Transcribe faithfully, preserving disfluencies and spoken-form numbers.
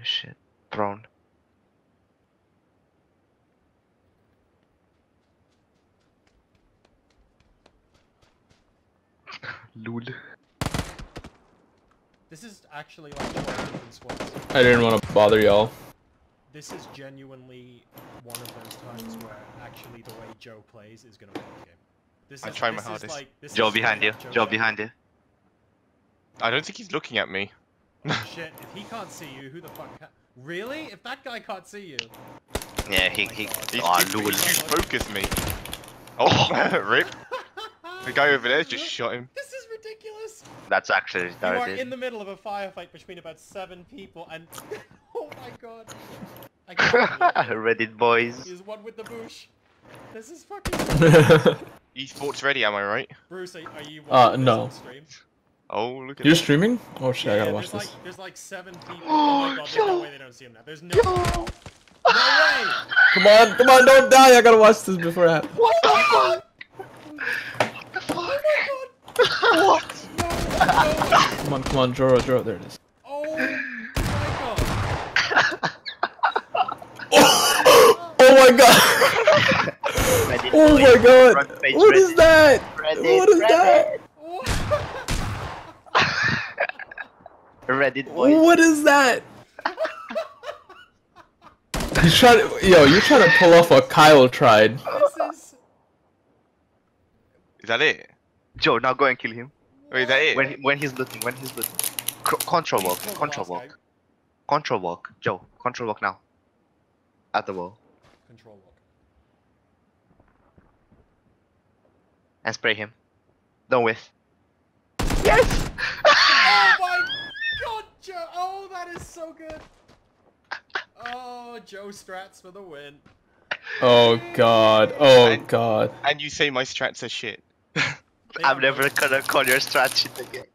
Shit. Prone. Lul. This is actually like different squads. I didn't want to bother y'all. This is genuinely one of those times where actually the way Joe plays is gonna win the game. This I is, try my this is hardest. Like, this Joe is behind you. Joe, Joe behind you. I don't think he's looking at me. Oh shit, if he can't see you, who the fuck can... Really? If that guy can't see you? Yeah, Oh he my he. God. He's, Oh, he's, lul. he's just focused me. Oh, rip. The guy over there just shot him. This is ridiculous! That's actually You are retarded. in the middle of a firefight between about seven people and... oh my god. I can't believe it. Reddit boys. He's one with the bush. This is fucking... Esports ready, am I right? Bruce, are, are you Uh, watching no. this on stream? Oh, look at You're that. streaming? Oh shit, I gotta watch there's this. like, there's like seven people. Oh my god, there's no way they don't see him now. There's no No way! Come on, come on, don't die! I gotta watch this before I... What the fuck? What the fuck? Oh my god! What? No, no way! Come on, come on, Joro, Joro, there it is. Oh my god! Oh my god! Reddit Oh boys. my god! Front page What Reddit. is that? Reddit, What is Reddit. that? Reddit boys. What is that? He's trying to, yo, you're trying to pull off what Kyle tried. This is... Is that it? Joe, now go and kill him. Wait, is that it? When he, when he's looting, when he's looting. C control walk, Kill the control last walk, guy. control walk. Joe, control walk now. At the wall. Control walk. And spray him. Don't whiff. Yes! Oh my god, Joe! Oh, that is so good! Oh, Joe Strats for the win. Oh god, oh And- god. And you say my strats are shit. They I'm are never both- gonna call your strat shit again.